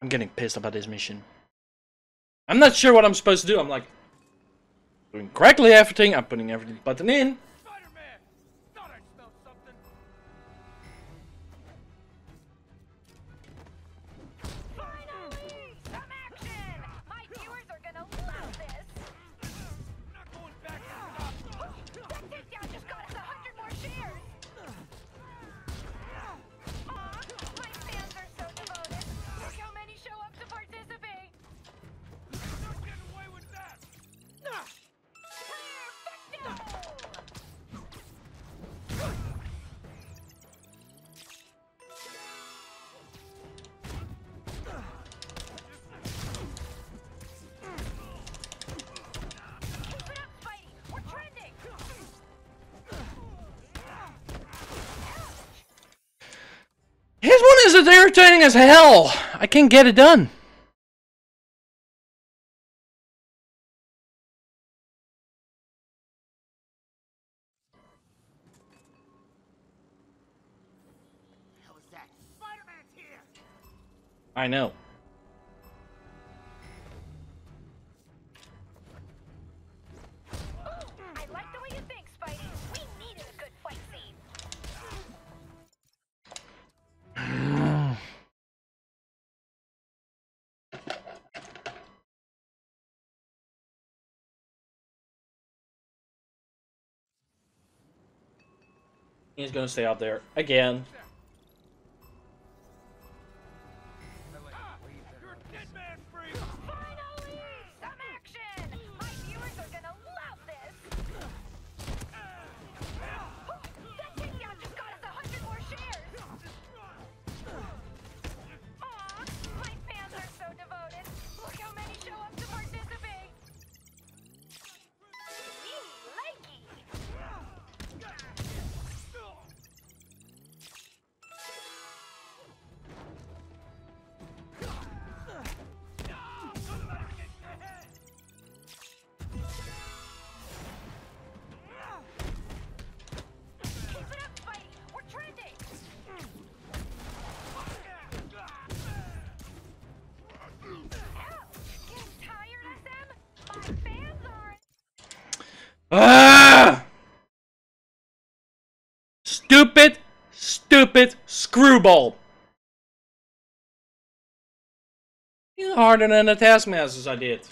I'm getting pissed about this mission. I'm not sure what I'm supposed to do. I'm like doing correctly everything. I'm putting every button in. Spider-Man! Thought I smelled something. Finally! Some action! My viewers are gonna love this! I'm not going back to the top. That takedown just got us 100 more shares! Aw, my fans are so devoted! Look how many show up to participate! Don't get away with that! Perfecto! Keep it up, Spidey! We're trending! His one is as irritating as hell. I can't get it done. How is that? Spider-Man's here! I know. I like the way you think, Spidey. We needed a good fight scene. He's gonna stay up there again. You're dead man free! Finally! Some action! My viewers are gonna love this! That takedown just got us 100 more shares! Aw, my fans are so devoted! Look how many show up to participate! Likey! Keep it up, Spidey! We're trending! Ouch! Getting tired, SM? My fans are... Ah! Stupid, stupid screwball. He's harder than the Taskmasters I did.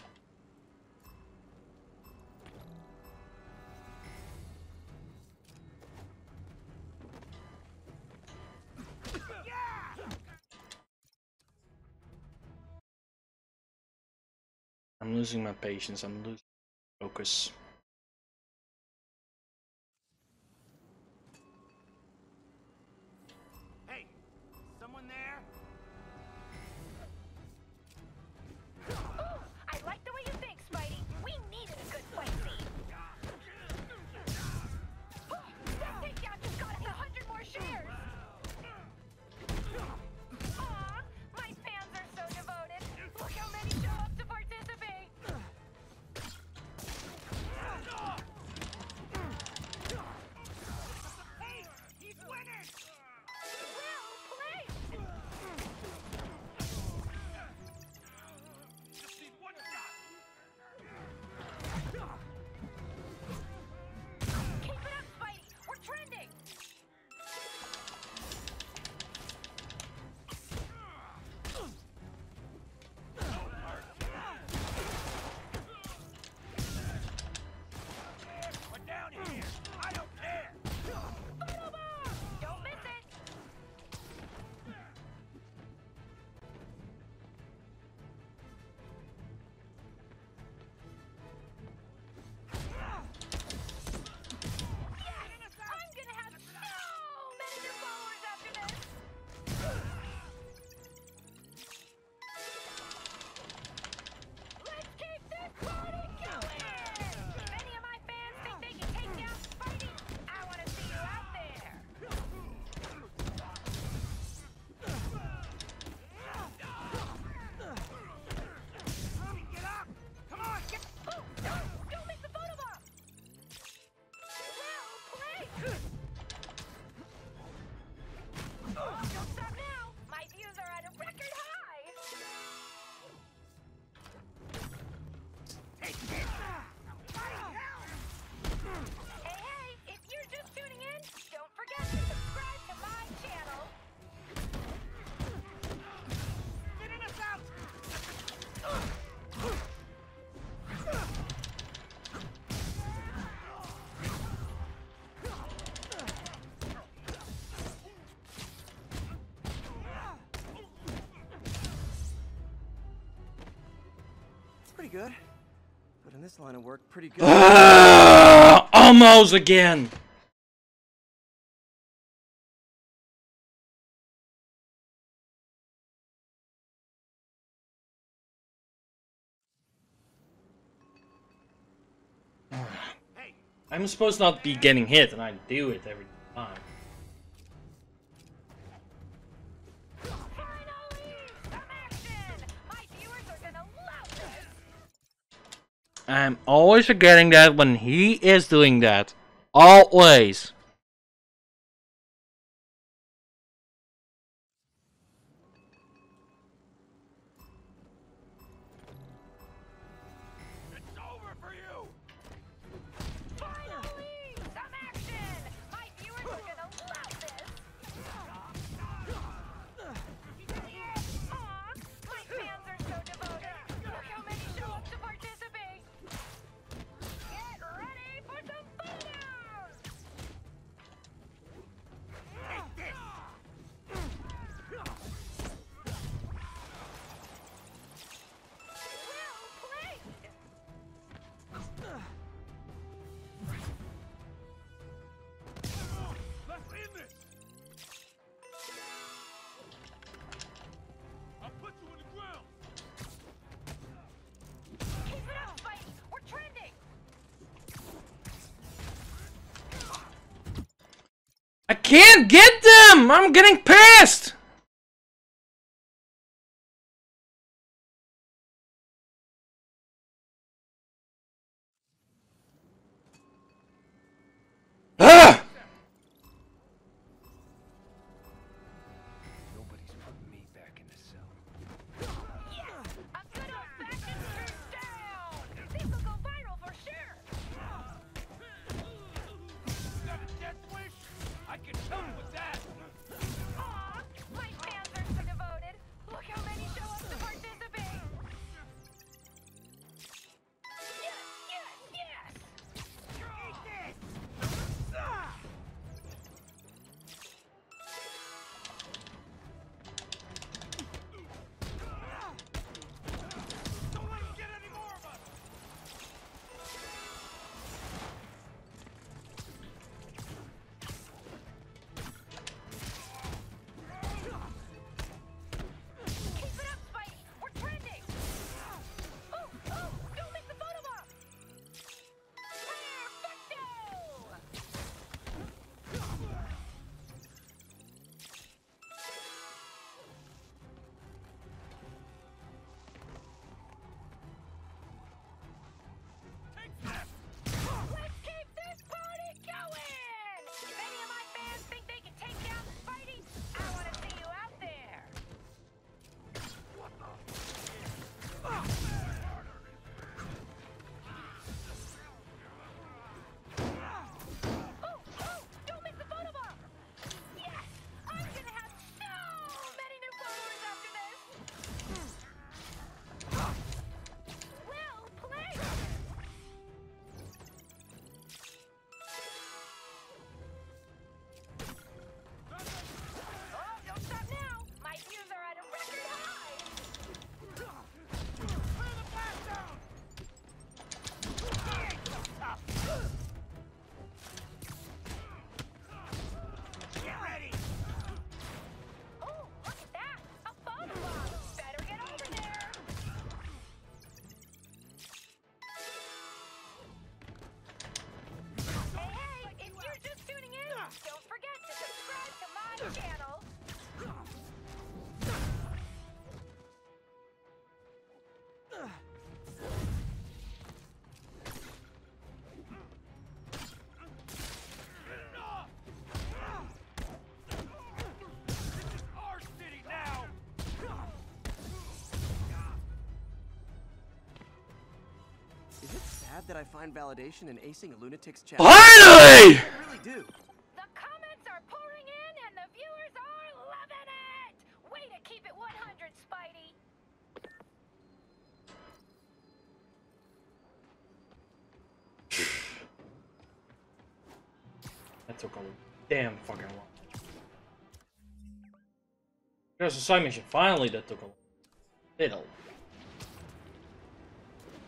I'm losing my patience. I'm losing focus. Hey, someone there? I like the way you think, Spidey. We needed a good fight scene. That takedown just got us 100 more shares. Aw, my fans are so devoted. Look how many show up to participate. pretty good. But in this line of work, pretty good. Almost again. I'm supposed to not be getting hit, and I do it every time. Finally! Some action! My viewers are gonna love this! I'm always forgetting that when he is doing that. Always. It's over for you! Finally! Some action! My viewers are gonna love this! Aw, my fans are so devoted! Look how many show up to participate! Get ready for some photos! Take this! Well played! Let's end this! I'll put you in the ground! Keep it up, Spidey! We're trending! I can't get them! I'm getting pissed! Ah! Nobody's putting me back in the cell. Yes! A good old-fashioned shoot down! This will go viral for sure! Got a death wish? I can help with that! Aw, my fans are so devoted! Look how many show up to participate! Yes, yes, yes! Eat this! Don't let him get any more of us! Keep it up, Spidey! We're trending! Oh, oh! Don't miss the photo bomb! Perfecto! Take that! Let's keep this party going! If any of my fans think they can take down Spidey, I want to see you out there! Oh, oh! Don't miss the photo bomb! Yes! I'm gonna have so many new followers after this! Well played! Oh, don't stop now! My views are at a record high! Clear the blast down! He ain't so tough! Get ready! Oh, look at that! A photo bomb! Better get over there! Hey, hey! If you're just tuning in, don't forget to subscribe to my channel! Enough! This is our city now! Is it sad that I find validation in acing a lunatic's challenge? Finally! I really do. The comments are pouring in and the viewers are loving it! Way to keep it 100, Spidey! That took a damn fucking long. There's a side mission. Finally, that took a little.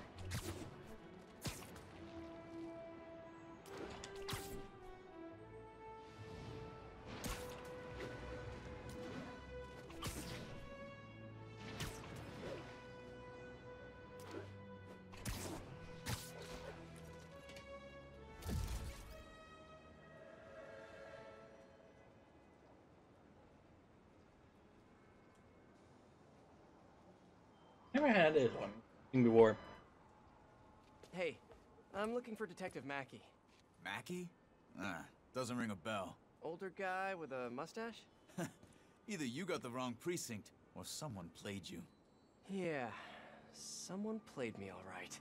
Never had this one before. Hey, I'm looking for Detective Mackey. Mackie? Ah, doesn't ring a bell. Older guy with a mustache? Either you got the wrong precinct, or someone played you. Yeah, someone played me all right.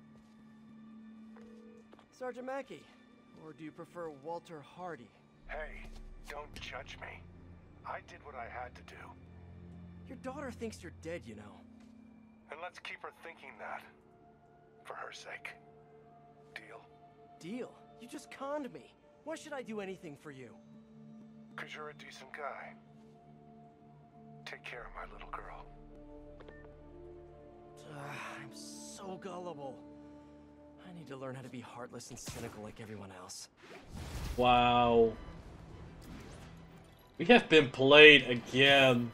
Sergeant Mackey, or do you prefer Walter Hardy? Hey, don't judge me. I did what I had to do. Your daughter thinks you're dead, you know. And let's keep her thinking that. For her sake. Deal? Deal? You just conned me. Why should I do anything for you? 'Cause you're a decent guy. Take care of my little girl. I'm so gullible. I need to learn how to be heartless and cynical like everyone else. Wow. We have been played again.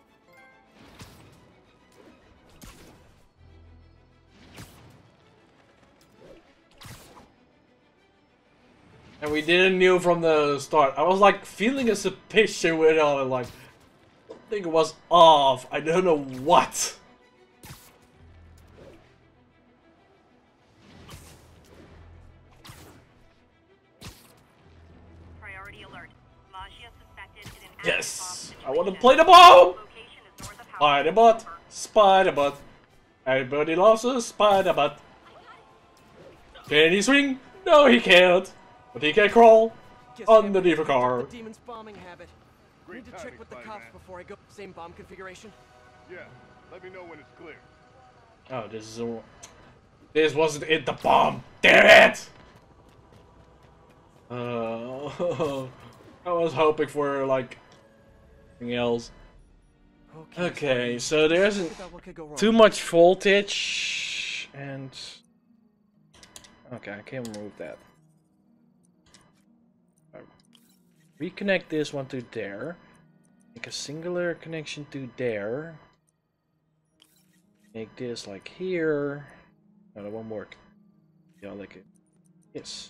And we didn't knew from the start. I was like feeling a suspicion with all and like something was off. I don't know what. Priority alert. Magia suspected in an active bomb Yes! I situation. want to play the bomb! Location is north of House. Spider-Bot! Spider-Bot! Everybody loves a Spider-Bot. Can he swing? No, he can't. But he can crawl Guess underneath a I car. the demon's bombing habit. Great Need to check timing, with the Spider-Man. cops before I go. Same bomb configuration? Yeah, let me know when it's clear. Oh, this is a... This wasn't it, the bomb! Damn it! I was hoping for, like, something else. Okay, so there's Think about what could go wrong. too much voltage, and... Okay, I can remove that. Reconnect this one to there. Make a singular connection to there. Make this like here. No, that won't work. Yeah, like it. Yes.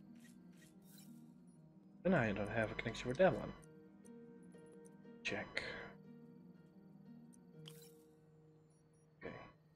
And I don't have a connection with that one. Check. Okay.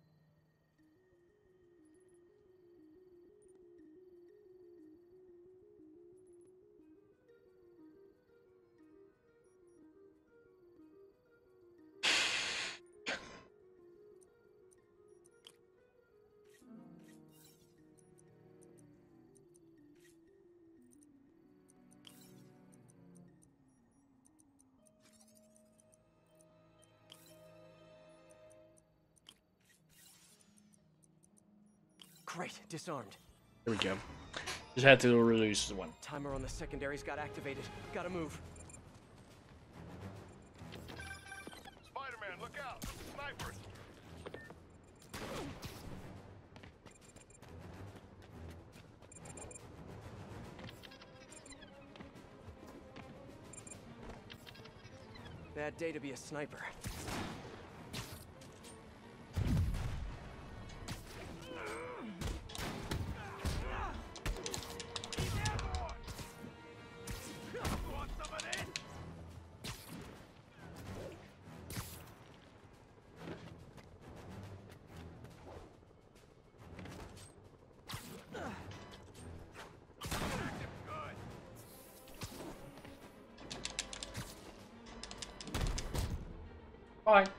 Great, disarmed. Here we go. Just had to release the one. Timer on the secondaries got activated. Gotta move. Spider-Man, look out! Snipers! Bad day to be a sniper. Want some of this? Good. Bye.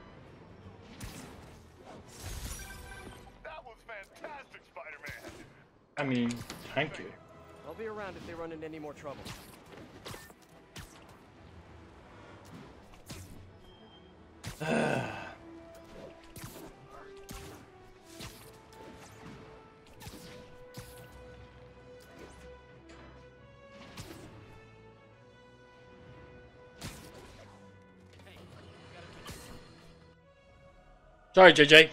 That was fantastic, Spider-Man! I mean, thank you. I'll be around if they run into any more trouble. Sorry, JJ.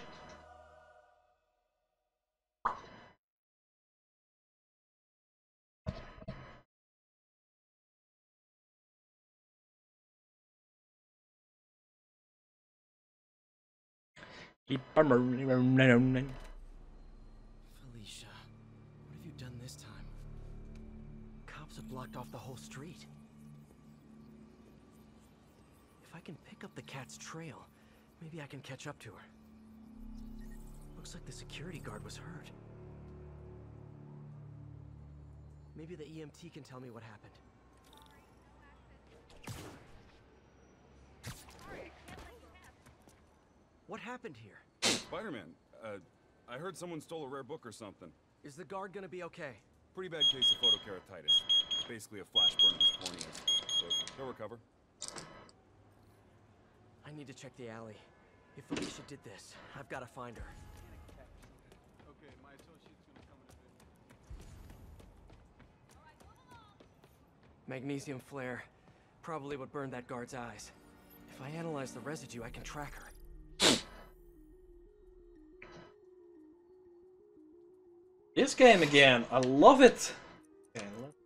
Felicia, what have you done this time? Cops have blocked off the whole street. If I can pick up the cat's trail, maybe I can catch up to her. Looks like the security guard was hurt. Maybe the EMT can tell me what happened. What happened here? Spider-Man, I heard someone stole a rare book or something. Is the guard gonna be okay? Pretty bad case of photokeratitis. Basically a flash burn of his corneas. But he'll recover. I need to check the alley. If Alicia did this, I've got to find her. Okay, my associate's gonna come in a bit. Magnesium flare. Probably what burned that guard's eyes. If I analyze the residue, I can track her. This game again, I love it. Okay,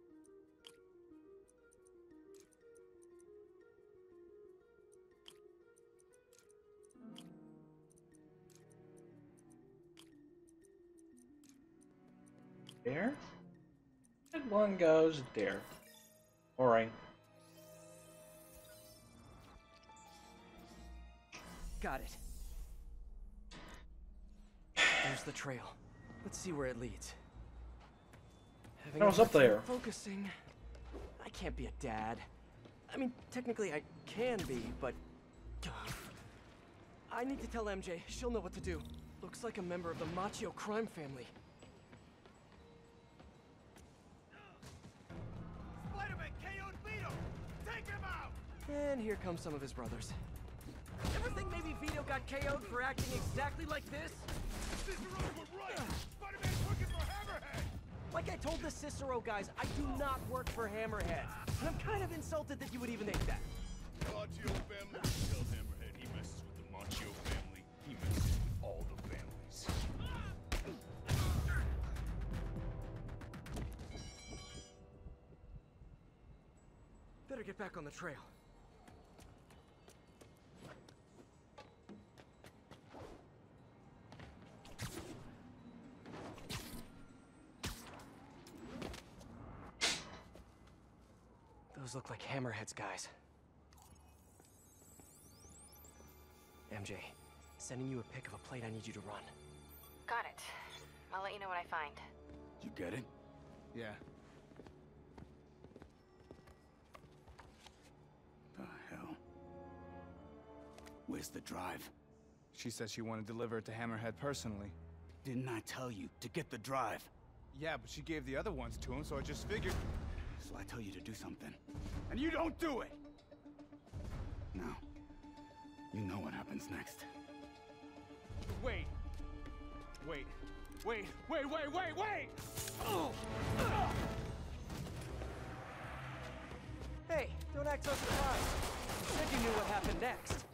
there. And one goes there. Boring. Got it. There's the trail. Let's see where it leads. I was up there. Focusing. I can't be a dad. I mean, technically I can be, but... I need to tell MJ. She'll know what to do. Looks like a member of the Machio crime family. Spider-Man KO'd Vito! Take him out! And here come some of his brothers. Ever think maybe Vito got KO'd for acting exactly like this? Cicero was right! Spider-Man's working for Hammerhead! Like I told the Cicero guys, I do not work for Hammerhead. And I'm kind of insulted that you would even think that. Machio family killed Hammerhead. He messes with the Machio family. He messes with all the families. Better get back on the trail. Those look like Hammerhead's guys. MJ, sending you a pic of a plate I need you to run. Got it. I'll let you know what I find. You get it? Yeah. The hell? Where's the drive? She said she wanted to deliver it to Hammerhead personally. Didn't I tell you to get the drive? Yeah, but she gave the other ones to him, so I just figured... So I tell you to do something, and you don't do it! Now, you know what happens next. Wait! Wait! Wait! Wait! Wait! Wait! Wait! Oh! Hey, don't act so surprised. You said you knew what happened next.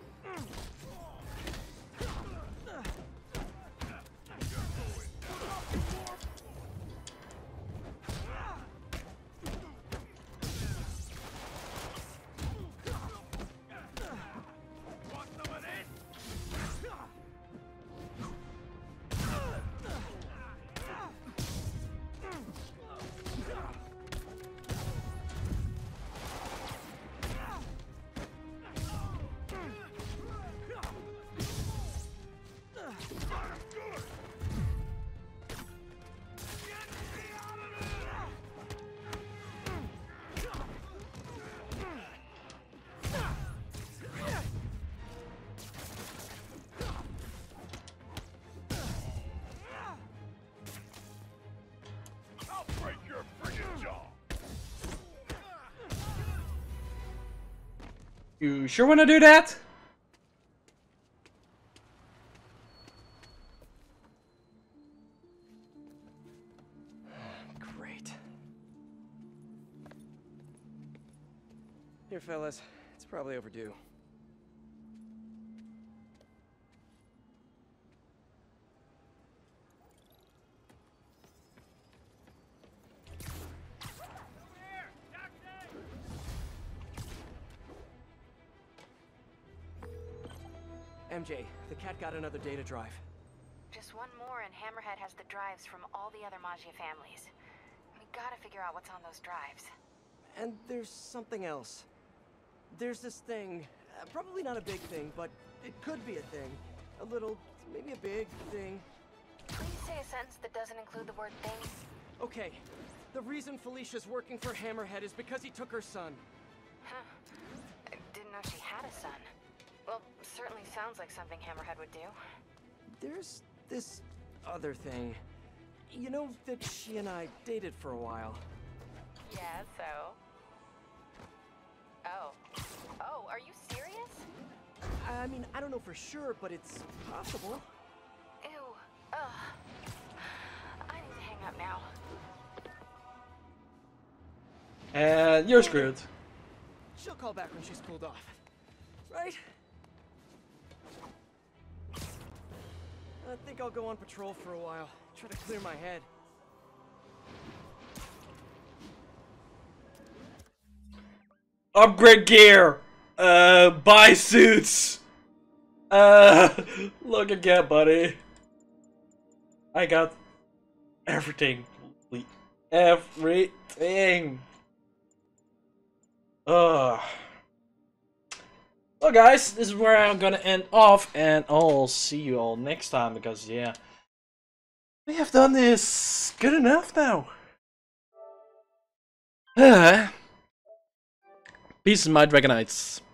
You sure want to do that? Great. Here, fellas. It's probably overdue. MJ, the cat got another data drive. Just one more and Hammerhead has the drives from all the other Maggia families. We gotta figure out what's on those drives. And there's something else. There's this thing. Probably not a big thing, but it could be a thing. A little, maybe a big thing. say a sentence that doesn't include the word things? Okay, the reason Felicia's working for Hammerhead is because he took her son. Huh. I didn't know she had a son. Well, certainly sounds like something Hammerhead would do. There's this other thing. You know that she and I dated for a while. Yeah, so? Oh. Oh, are you serious? I mean, I don't know for sure, but it's possible. Ew. Ugh. I need to hang up now. And you're screwed. She'll call back when she's cooled off. Right? I think I'll go on patrol for a while. Try to clear my head. Upgrade gear! Buy suits! Look again, buddy. I got everything. Everything. Well, guys, this is where I'm gonna end off, and I'll see you all next time, because, yeah, we have done this good enough now. Peace, my Dragonites.